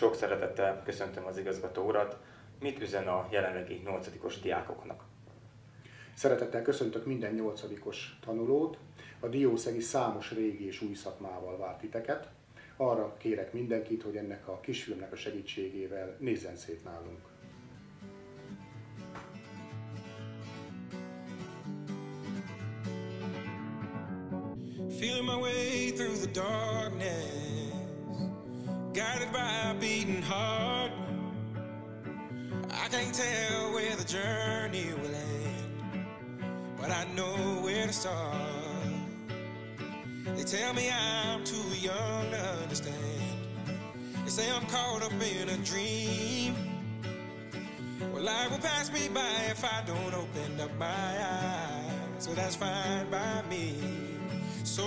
Sok szeretettel köszöntöm az igazgató urat. Mit üzen a jelenlegi 8-os diákoknak? Szeretettel köszöntök minden 8-os tanulót. A Diószegi számos régi és új szakmával vár titeket. Arra kérek mindenkit, hogy ennek a kisfilmnek a segítségével nézzen szét nálunk. Feeling my way through the darkness, guided by a beating heart. I can't tell where the journey will end, but I know where to start. They tell me I'm too young to understand. They say I'm caught up in a dream. Well, life will pass me by if I don't open up my eyes, so that's fine by me. So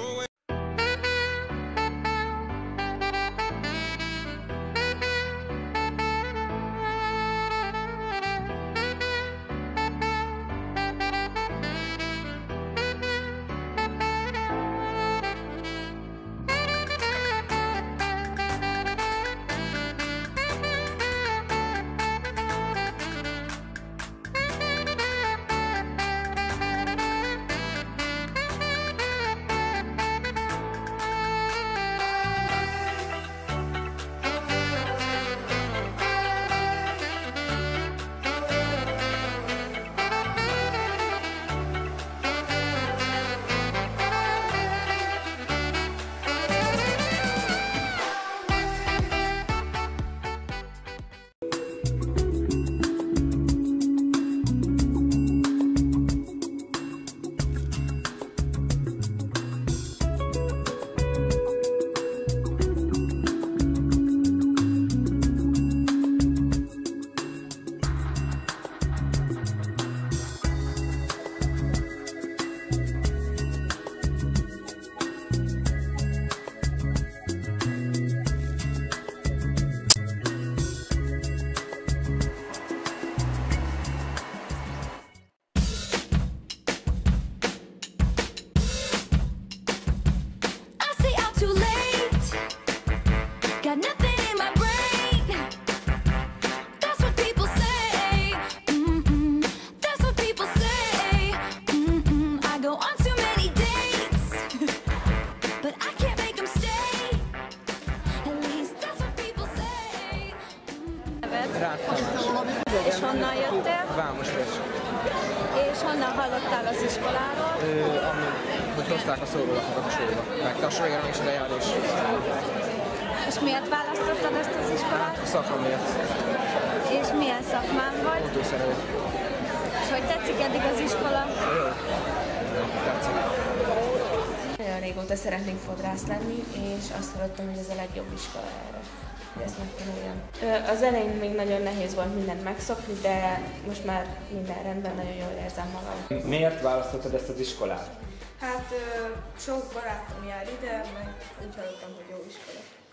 És honnan jöttél? Vámosres. És honnan hallottál az iskoláról? Hogy hozták a szórólapokat a sóba. Meg Tassavéren is lejárás. És miért választottad ezt az iskolát? A szakma miatt. És milyen szakmán vagy? Autószerelő. És hogy tetszik eddig az iskola? Jó. Tetszik. Nagyon régóta szeretnék fodrász lenni, és azt hallottam, hogy ez a legjobb iskola erre. Ezt megtanuljam. Az elején még nagyon nehéz volt mindent megszokni, de most már minden rendben, nagyon jól érzem magam. Miért választottad ezt az iskolát? Hát sok barátom jár ide, meg úgy hallottam, hogy jó iskola.